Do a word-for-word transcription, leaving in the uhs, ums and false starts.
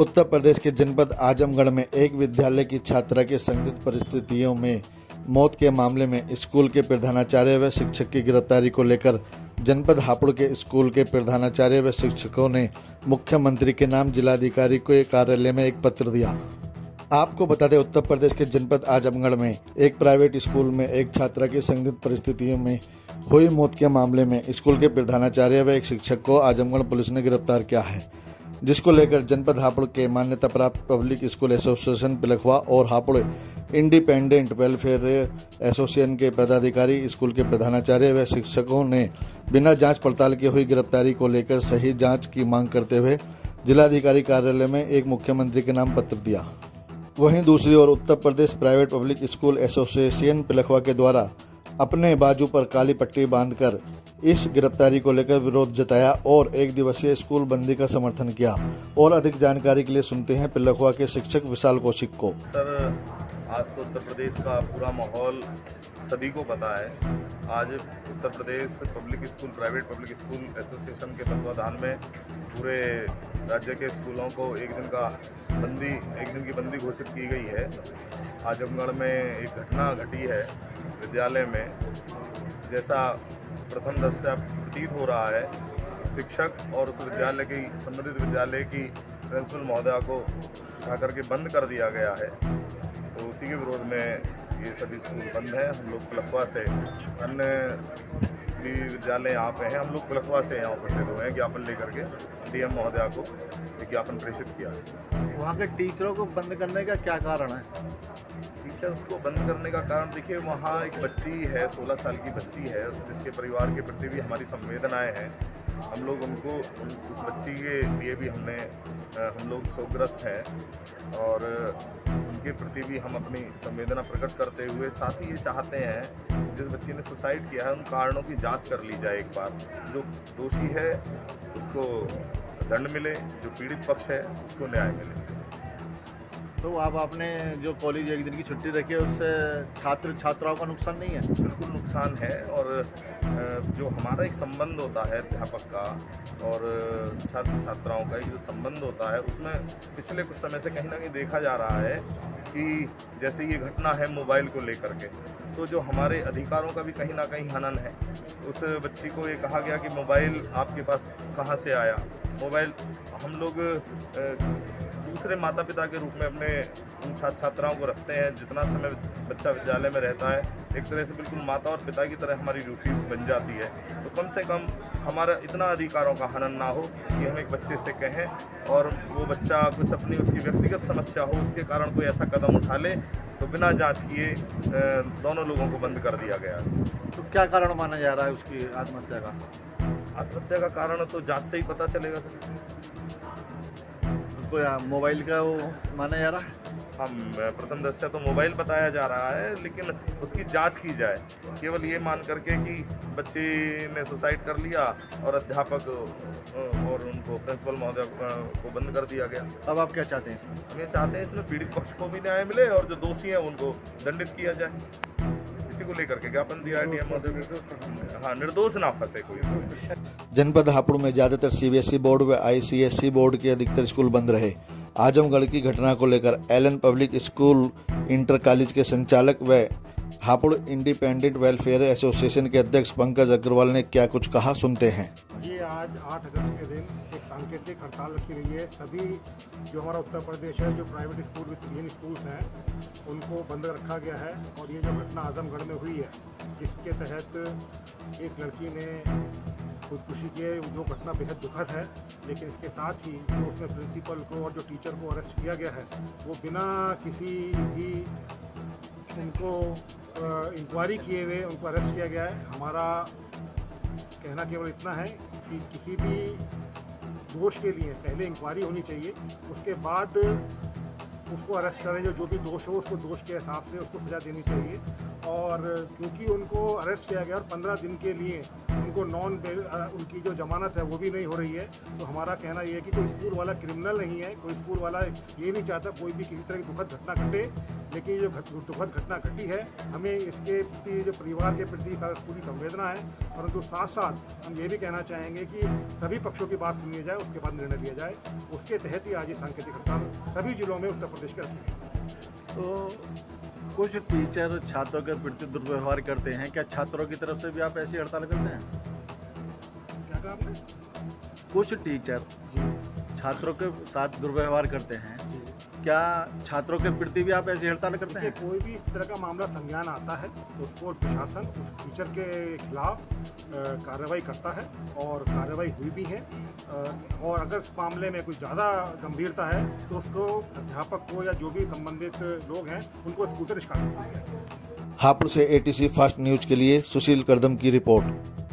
उत्तर प्रदेश के जनपद आजमगढ़ में एक विद्यालय की छात्रा की संदिग्ध परिस्थितियों में मौत के मामले में स्कूल के प्रधानाचार्य व शिक्षक की गिरफ्तारी को लेकर जनपद हापुड़ के स्कूल के प्रधानाचार्य व शिक्षकों ने मुख्यमंत्री के नाम जिलाधिकारी के कार्यालय में एक पत्र दिया। आपको बता दें, उत्तर प्रदेश के जनपद आजमगढ़ में एक प्राइवेट स्कूल में एक छात्रा की संदिग्ध परिस्थितियों में हुई मौत के मामले में स्कूल के प्रधानाचार्य व एक शिक्षक को आजमगढ़ पुलिस ने गिरफ्तार किया है, जिसको लेकर जनपद हापुड़ के मान्यता प्राप्त पब्लिक स्कूल एसोसिएशन पिलखवा और हापुड़ इंडिपेंडेंट वेलफेयर एसोसिएशन के पदाधिकारी, स्कूल के प्रधानाचार्य व शिक्षकों ने बिना जांच पड़ताल की हुई गिरफ्तारी को लेकर सही जांच की मांग करते हुए जिलाधिकारी कार्यालय में एक मुख्यमंत्री के नाम पत्र दिया। वहीं दूसरी ओर Uttar Pradesh private public school association Pilkhuwa के द्वारा अपने बाजू पर काली पट्टी बांधकर इस गिरफ्तारी को लेकर विरोध जताया और एक दिवसीय स्कूल बंदी का समर्थन किया। और अधिक जानकारी के लिए सुनते हैं पिलखवा के शिक्षक विशाल कौशिक को। सर, आज तो उत्तर प्रदेश का पूरा माहौल सभी को पता है। आज Uttar Pradesh public school private public school association के तत्वाधान में पूरे राज्य के स्कूलों को एक दिन का बंदी एक दिन की बंदी घोषित की गई है। आजमगढ़ में एक घटना घटी है विद्यालय में, जैसा प्रथम दृष्टया प्रतीत हो रहा है। शिक्षक और उस विद्यालय की संबंधित विद्यालय की प्रिंसिपल महोदया को उठा करके बंद कर दिया गया है। तो उसी के विरोध में ये सभी स्कूल बंद हैं। हम लोग पिलखवा से, अन्य भी विद्यालय यहाँ पे हैं, हम लोग पिलखवा से यहाँ उपस्थित हुए हैं ज्ञापन लेकर के डीएम महोदया को विज्ञापन प्रेषित किया। वहाँ के टीचरों को बंद करने का क्या कारण है? टीचर्स को बंद करने का कारण देखिए, वहाँ एक बच्ची है, सोलह साल की बच्ची है, जिसके परिवार के प्रति भी हमारी संवेदनाएं हैं। हम लोग उनको उस बच्ची के लिए भी हमने हम लोग शोकग्रस्त हैं और उनके प्रति भी हम अपनी संवेदना प्रकट करते हुए साथ ही ये चाहते हैं जिस बच्ची ने सुसाइड किया है उन कारणों की जांच कर ली जाए। एक बार जो दोषी है उसको दंड मिले, जो पीड़ित पक्ष है उसको न्याय मिले। तो आप आपने जो कॉलेज एक दिन की छुट्टी रखी है उससे छात्र छात्राओं का नुकसान नहीं है? बिल्कुल नुकसान है। और जो हमारा एक संबंध होता है अध्यापक का और छात्र छात्राओं का एक जो संबंध होता है, उसमें पिछले कुछ समय से कहीं ना कहीं देखा जा रहा है कि जैसे ये घटना है मोबाइल को लेकर के, तो जो हमारे अधिकारों का भी कहीं ना कहीं हनन है। उस बच्ची को ये कहा गया कि मोबाइल आपके पास कहाँ से आया। मोबाइल हम लोग दूसरे माता पिता के रूप में अपने उन छात्र छात्राओं को रखते हैं। जितना समय बच्चा विद्यालय में रहता है एक तरह से बिल्कुल माता और पिता की तरह हमारी ड्यूटी बन जाती है। तो कम से कम हमारा इतना अधिकारों का हनन ना हो कि हम एक बच्चे से कहें और वो बच्चा कुछ अपनी उसकी व्यक्तिगत समस्या हो, उसके कारण कोई ऐसा कदम उठा ले तो बिना जांच किए दोनों लोगों को बंद कर दिया गया। तो क्या कारण माना जा रहा है उसकी आत्महत्या का? आत्महत्या का कारण तो जांच से ही पता चलेगा सर। कोई मोबाइल का वो माना जा रहा है? हम प्रथम दृष्टया तो मोबाइल बताया जा रहा है, लेकिन उसकी जांच की जाए। केवल ये मान करके कि बच्चे ने सुसाइड कर लिया और अध्यापक और उनको प्रिंसिपल महोदय को बंद कर दिया गया। अब आप क्या चाहते हैं इसमें? हम ये चाहते हैं इसमें पीड़ित पक्ष को भी न्याय मिले और जो दोषी हैं उनको दंडित किया जाए। इसी को लेकर के ज्ञापन दिया है डीएम महोदय को। हाँ, निर्दोष ना फंसे कोई। जनपद हापुड़ में ज्यादातर सीबीएसई बोर्ड व आईसीएसई बोर्ड के अधिकतर स्कूल बंद रहे। आजमगढ़ की घटना को लेकर Allen public school inter college के संचालक व हापुड़ इंडिपेंडेंट वेलफेयर एसोसिएशन के अध्यक्ष पंकज अग्रवाल ने क्या कुछ कहा, सुनते हैं। ये आज आठ अगस्त के दिन एक सांकेतिक हड़ताल रखी गई है। सभी जो हमारा उत्तर प्रदेश है, जो private school with Indian schools हैं, उनको बंद रखा गया है। और ये जो घटना आजमगढ़ में हुई है, जिसके तहत एक लड़की ने खुदकुशी की है, जो घटना बेहद दुखद है। लेकिन इसके साथ ही जो उसमें प्रिंसिपल को और जो टीचर को अरेस्ट किया गया है, वो बिना किसी भी उनको इंक्वायरी किए हुए उनको अरेस्ट किया गया है। हमारा कहना केवल इतना है कि किसी भी दोष के लिए पहले इंक्वायरी होनी चाहिए, उसके बाद उसको अरेस्ट करें। जो जो भी दोष हो उसको दोष के हिसाब से उसको सज़ा देनी चाहिए। और क्योंकि उनको अरेस्ट किया गया और पंद्रह दिन के लिए उनको उनको नॉन उनकी जो जमानत है वो भी नहीं हो रही है। तो हमारा कहना ये है कि कोई स्कूल वाला क्रिमिनल नहीं है, कोई स्कूल वाला ये नहीं चाहता कोई भी किसी तरह की दुखद घटना घटे, लेकिन ये जो दुखद घटना घटी है हमें इसके प्रति जो परिवार के प्रति पूरी संवेदना है, परंतु साथ साथ हम ये भी कहना चाहेंगे कि सभी पक्षों की बात सुनी जाए, उसके बाद निर्णय लिया जाए। उसके तहत ही आज ये सांकेतिक हड़ताल सभी जिलों में उत्तर प्रदेश के रखी गई। तो कुछ टीचर छात्रों के प्रति दुर्व्यवहार करते हैं, क्या छात्रों की तरफ से भी आप ऐसी हड़ताल करते हैं? क्या कहा आपने? कुछ टीचर जी छात्रों के साथ दुर्व्यवहार करते हैं, जी क्या छात्रों के प्रति भी आप ऐसी हड़ताल करते हैं? कोई भी इस तरह का मामला संज्ञान आता है तो उसको प्रशासन उस टीचर के खिलाफ कार्रवाई करता है और कार्रवाई हुई भी है। और अगर इस मामले में कुछ ज़्यादा गंभीरता है तो उसको अध्यापक को या जो भी संबंधित लोग हैं उनको स्कूल से निष्कासित किया जाए। हापुड़ से एटीसी फास्ट न्यूज के लिए सुशील करदम की रिपोर्ट।